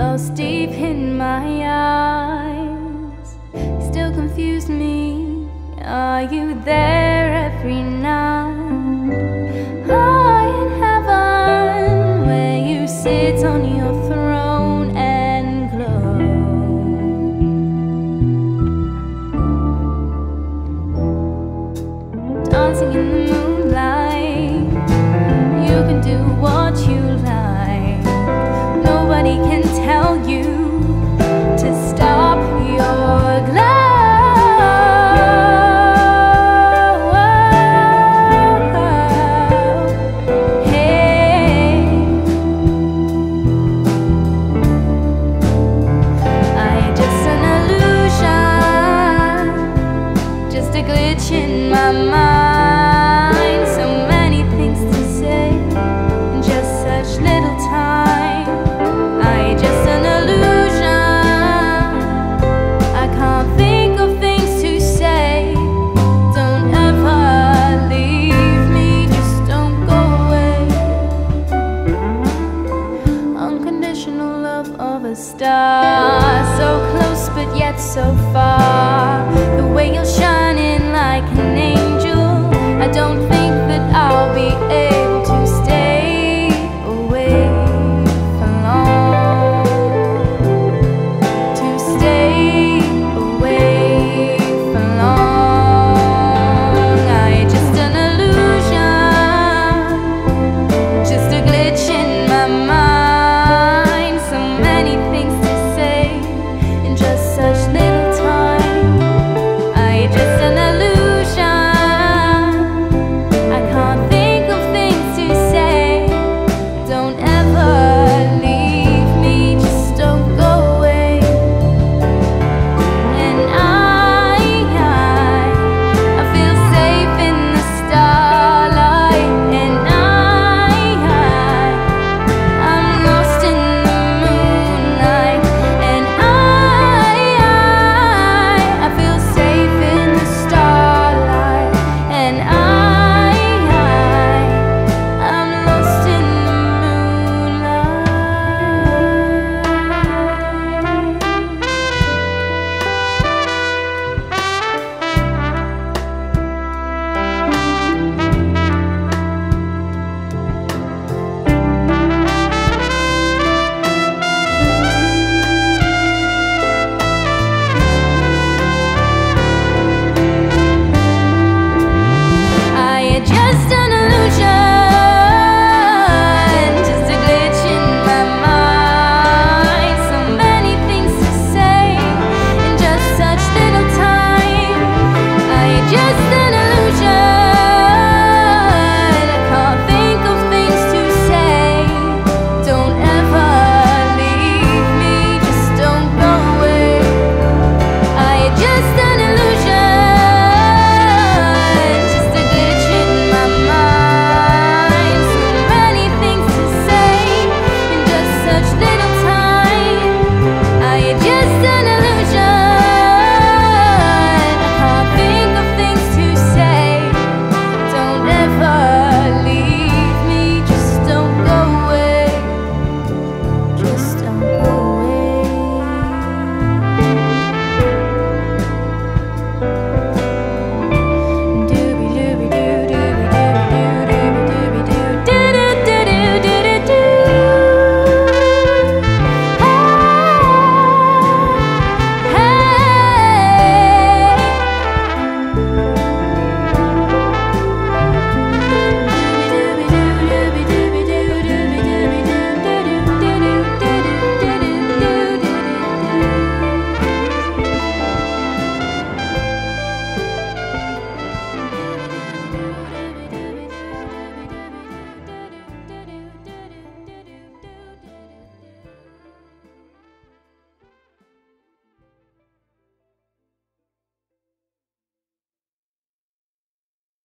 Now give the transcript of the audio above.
lost deep in my eyes, still confuse me. Are you there every night? High in heaven, where you sit on your throne and glow, dancing in the moonlight. You can do what you like. Nobody can tell you to stop your glow. Hey, I'm just an illusion, just a glitch in my mind. So many things to say in just such little time. I'm just an illusion, I can't think of things to say. Don't ever leave me, just don't go away. Unconditional love of a star, so close but yet so far. The way you'll shine